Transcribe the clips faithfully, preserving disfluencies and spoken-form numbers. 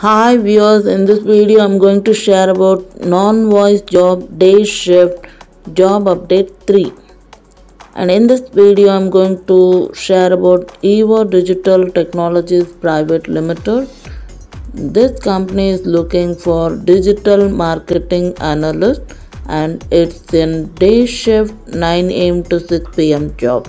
Hi viewers, in this video I'm going to share about non-voice job day shift job update three. And in this video I'm going to share about Evo Digital Technologies Private Limited. This company is looking for digital marketing analyst and it's in day shift nine A M to six P M job.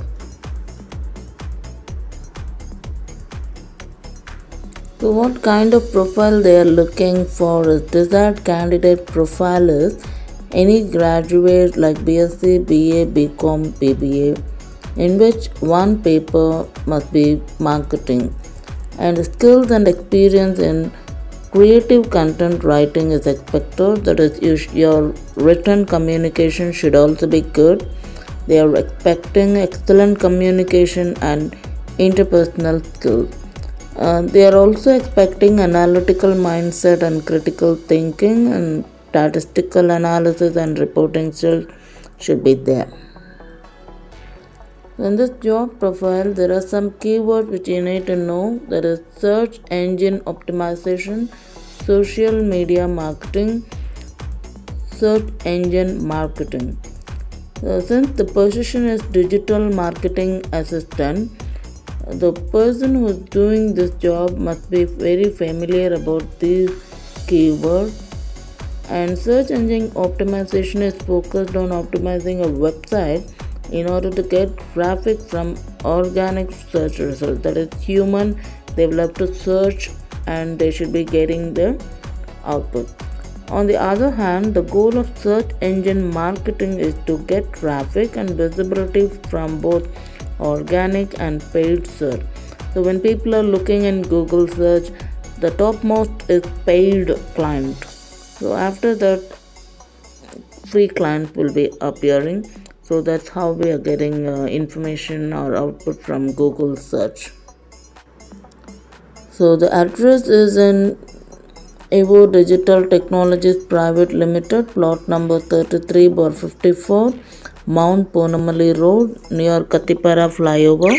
So what kind of profile they are looking for is desired candidate profile is any graduate like B S c, B A, B Com, B B A, in which one paper must be marketing, and skills and experience in creative content writing is expected. That is, your written communication should also be good. They are expecting excellent communication and interpersonal skills. Uh, they are also expecting analytical mindset and critical thinking, and statistical analysis and reporting skills should be there. In this job profile, there are some keywords which you need to know. There is search engine optimization, social media marketing, search engine marketing. So since the position is digital marketing assistant, the person who is doing this job must be very familiar about these keywords. And search engine optimization is focused on optimizing a website in order to get traffic from organic search results. That is, human, they will have to search and they should be getting the output. On the other hand, the goal of search engine marketing is to get traffic and visibility from both organic and paid search. So when people are looking in Google search, the topmost is paid client. So after that, free clients will be appearing. So that's how we are getting uh, information or output from Google search. So the address is in Evo Digital Technologies Private Limited, plot number thirty-three bar fifty-four, Mount Ponamali Road, near Kattipara Flyover,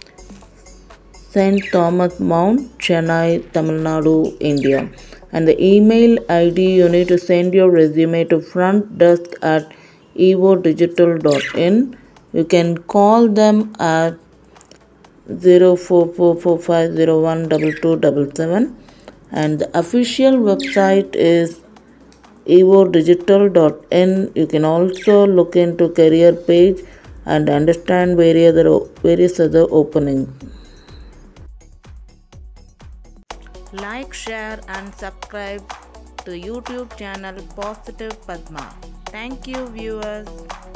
Saint Thomas Mount, Chennai, Tamil Nadu, India. And the email I D, you need to send your resume to front desk at evo digital dot in. You can call them at zero four four four five zero one two two seven seven, and the official website is evo digital dot in. You can also look into career page and understand various other, various other openings. Like, share and subscribe to YouTube channel Positive Padma. Thank you viewers.